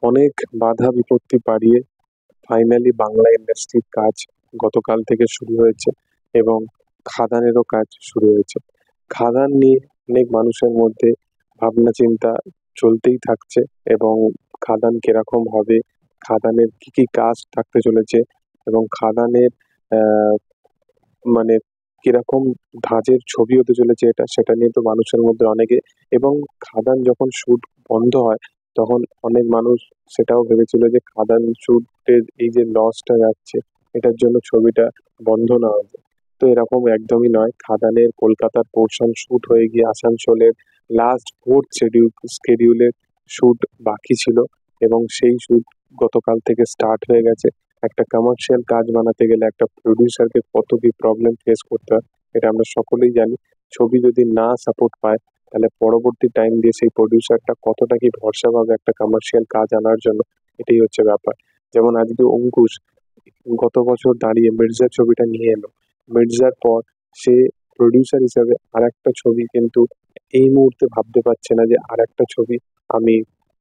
অনেক বাধা বিপত্তি পাড়িয়ে ফাইনালি বাংলা ইন্ডাস্ট্রির কাজ গতকাল থেকে শুরু হয়েছে এবং খাদানেরও কাজ শুরু হয়েছে। খাদান নিয়ে অনেক মানুষের মধ্যে ভাবনা চিন্তা চলতেই থাকছে এবং খাদান কিরকম হবে, খাদানের কি কি কাজ থাকতে চলেছে এবং খাদানের আহ, মানে কিরকম ধাঁচের ছবি হতে চলেছে সেটা নিয়ে তো মানুষের মধ্যে অনেকে, এবং খাদান যখন শুট বন্ধ হয় তখন অনেক মানুষ সেটাও ভেবেছিল যে খাদান শুটের এই যে লসটা যাচ্ছে এটার জন্য ছবিটা বন্ধ না হবে। তো এরকম একদমই নয়, খাদানের কলকাতার পোর্শন শুট হয়ে গিয়ে আসানসোলের লাস্ট ফোর্থ স্কেডিউলের শুট বাকি ছিল এবং সেই শুট গতকাল থেকে স্টার্ট হয়ে গেছে। একটা কমার্শিয়াল কাজ বানাতে গেলে একটা প্রডিউসারকে কত কি প্রবলেম ফেস করতে হয় এটা আমরা সকলেই জানি। ছবি যদি না সাপোর্ট পায় তাহলে পরবর্তী টাইম দিয়ে সেই প্রডিউসারটা কতটা কি ভরসা পাবে একটা কমার্শিয়াল কাজ আনার জন্য, এটাই হচ্ছে ব্যাপার। যেমন আজকে অঙ্কুশ গত বছর দাঁড়িয়ে মির্জা ছবিটা নিয়ে এলো, মির্জার পর সে প্রডিউসার হিসাবে আর একটা ছবি কিন্তু এই মুহূর্তে ভাবতে পারছে না যে আর একটা ছবি আমি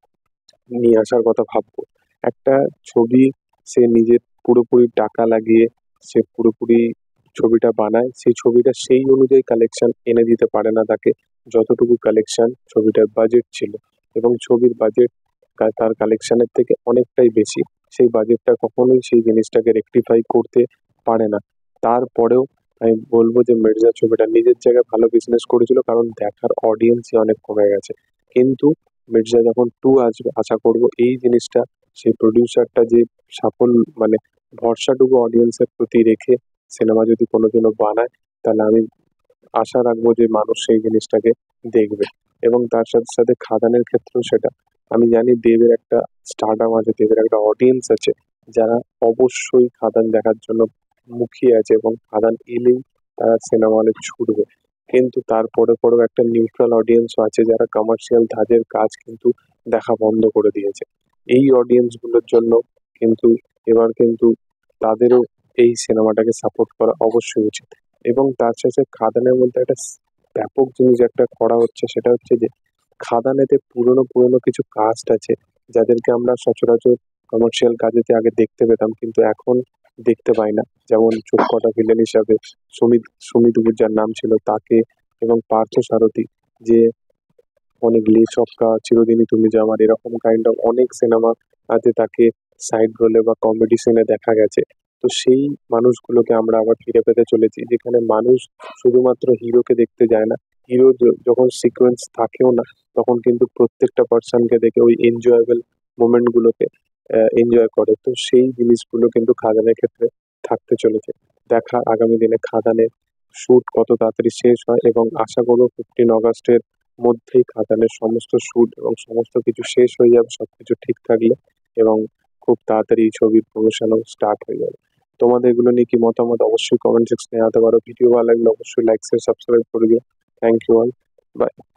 নিয়ে আসার কথা ভাববো। একটা ছবি সে নিজের পুরোপুরি টাকা লাগিয়ে সে পুরোপুরি ছবিটা বানায়, সেই ছবিটা সেই অনুযায়ী কালেকশন এনে দিতে পারে না তাকে যতটুকু কালেকশন ছবিটার বাজেট ছিল, এবং ছবির বাজেট তার কালেকশনের থেকে অনেকটাই বেশি। সেই বাজেটটা কখনোই সেই জিনিসটাকে রেকটিফাই করতে পারে না। তারপরেও আমি বলবো যে মির্জা ছবিটা নিজের জায়গায় ভালো বিজনেস করেছিল কারণ দেখার অডিয়েন্সই অনেক কমে গেছে। কিন্তু মির্জা যখন টু আসবে আশা করব এই জিনিসটা সেই প্রডিউসারটা যে সাফল্য মানে ভরসাটুকু অডিয়েন্সের প্রতি রেখে সিনেমা যদি কোনোদিনও বানায় তাহলে আমি আশা রাখবো যে মানুষ সেই জিনিসটাকে দেখবে। এবং তার সাথে সাথে খাদানের ক্ষেত্রেও সেটা, আমি জানি দেবের একটা স্টারডাম আছে, দেবের একটা অডিয়েন্স আছে যারা অবশ্যই খাদান দেখার জন্য মুখিয়ে আছে এবং খাদান এলেই তারা সিনেমা হলে ছুটবে। কিন্তু তারপরে পরেও একটা নিউট্রাল অডিয়েন্সও আছে যারা কমার্শিয়াল ধাঁচের কাজ কিন্তু দেখা বন্ধ করে দিয়েছে। এই অডিয়েন্স গুলোর জন্য কিন্তু এবার কিন্তু তাদেরও এই সিনেমাটাকে সাপোর্ট করা অবশ্যই উচিত। এবং তার সাথে খাদানের মধ্যে একটা ব্যাপক জিনিস একটা করা হচ্ছে, সেটা হচ্ছে যে খাদানেতে পুরোনো পুরোনো কিছু কাস্ট আছে যাদেরকে আমরা সচরাচর কমার্শিয়াল কাজেতে আগে দেখতে পেতাম কিন্তু এখন দেখতে পাই না। যেমন চোখকটা ভিলেন হিসাবে সুমিত সুমিত যার নাম ছিল তাকে, এবং পার্থ সারথী যে অনেক লে ছক্কা, চিরদিনই তুমি যে আমার, এরকম কাইন্ড অফ অনেক সিনেমা আছে তাকে সাইড রোলে বা কমেডি সিনে দেখা গেছে। তো সেই মানুষগুলোকে আমরা আবার ফিরে পেতে চলেছি যেখানে মানুষ শুধুমাত্র হিরোকে দেখতে যায় না, হিরো যখন সিকোয়েন্স থাকেও না তখন কিন্তু প্রত্যেকটা পার্সনকে দেখে ওই এনজয়েবল মোমেন্ট গুলোকে এনজয় করে। তো সেই জিনিসগুলো কিন্তু খাদানের ক্ষেত্রে থাকতে চলেছে। দেখা আগামী দিনে খাদানের শুট কত তাড়াতাড়ি শেষ হয় এবং আশা করবো 15 আগস্টের মধ্যেই খাদানের সমস্ত শুট এবং সমস্ত কিছু শেষ হয়ে যাবে সবকিছু ঠিক থাকলে, এবং খুব তাড়াতাড়ি এই ছবির প্রমোশনও স্টার্ট হয়ে যাবে। তোমাদের এগুলো নিয়ে কি মতামত অবশ্যই কমেন্ট সেকশনে জানাতে পারো। ভিডিও ভালো লাগলে অবশ্যই লাইক শেয়ার সাবস্ক্রাইব করে দিও। Thank you all. বাই।